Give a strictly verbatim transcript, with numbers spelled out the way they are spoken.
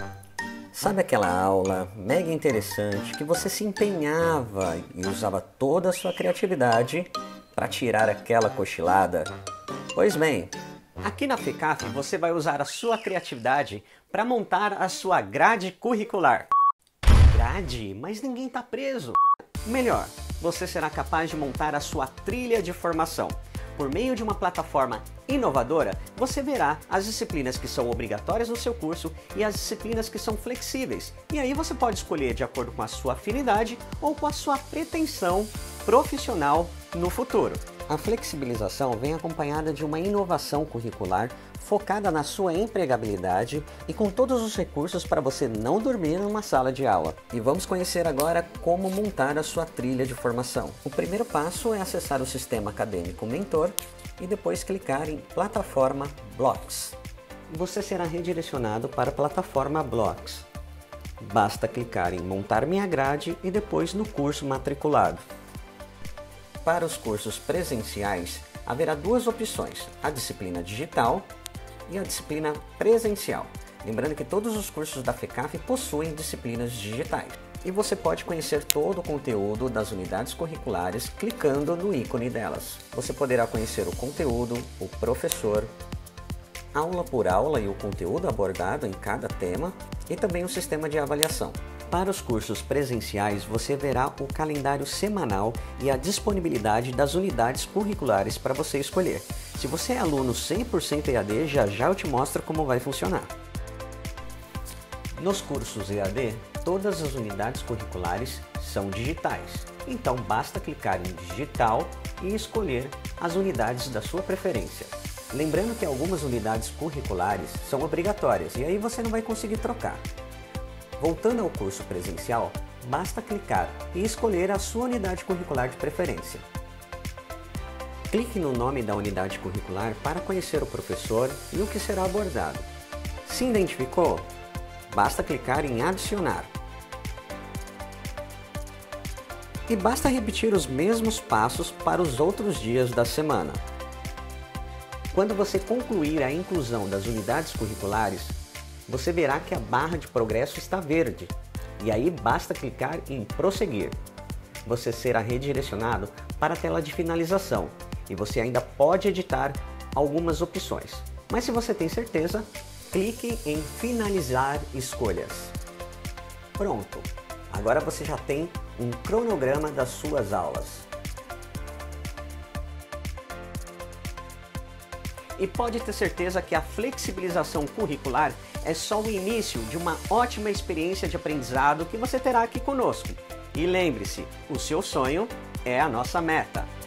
Sabe aquela aula mega interessante que você se empenhava e usava toda a sua criatividade para tirar aquela cochilada? Pois bem, aqui na FECAF você vai usar a sua criatividade para montar a sua grade curricular. Grade? Mas ninguém está preso. Melhor, você será capaz de montar a sua trilha de formação. Por meio de uma plataforma inovadora, você verá as disciplinas que são obrigatórias no seu curso e as disciplinas que são flexíveis. E aí você pode escolher de acordo com a sua afinidade ou com a sua pretensão profissional no futuro. A flexibilização vem acompanhada de uma inovação curricular focada na sua empregabilidade e com todos os recursos para você não dormir numa sala de aula. E vamos conhecer agora como montar a sua trilha de formação. O primeiro passo é acessar o sistema acadêmico Mentor e depois clicar em Plataforma Blocks. Você será redirecionado para a plataforma Blocks. Basta clicar em Montar minha grade e depois no curso matriculado. Para os cursos presenciais, haverá duas opções, a disciplina digital e a disciplina presencial. Lembrando que todos os cursos da FECAF possuem disciplinas digitais. E você pode conhecer todo o conteúdo das unidades curriculares clicando no ícone delas. Você poderá conhecer o conteúdo, o professor, aula por aula e o conteúdo abordado em cada tema e também o sistema de avaliação. Para os cursos presenciais, você verá o calendário semanal e a disponibilidade das unidades curriculares para você escolher. Se você é aluno cem por cento E A D, já já eu te mostro como vai funcionar. Nos cursos E A D, todas as unidades curriculares são digitais. Então basta clicar em Digital e escolher as unidades da sua preferência. Lembrando que algumas unidades curriculares são obrigatórias e aí você não vai conseguir trocar. Voltando ao curso presencial, basta clicar e escolher a sua unidade curricular de preferência. Clique no nome da unidade curricular para conhecer o professor e o que será abordado. Se identificou? Basta clicar em Adicionar. E basta repetir os mesmos passos para os outros dias da semana. Quando você concluir a inclusão das unidades curriculares, você verá que a barra de progresso está verde, e aí basta clicar em Prosseguir. Você será redirecionado para a tela de finalização, e você ainda pode editar algumas opções. Mas se você tem certeza, clique em Finalizar escolhas. Pronto! Agora você já tem um cronograma das suas aulas. E pode ter certeza que a flexibilização curricular é só o início de uma ótima experiência de aprendizado que você terá aqui conosco. E lembre-se, o seu sonho é a nossa meta.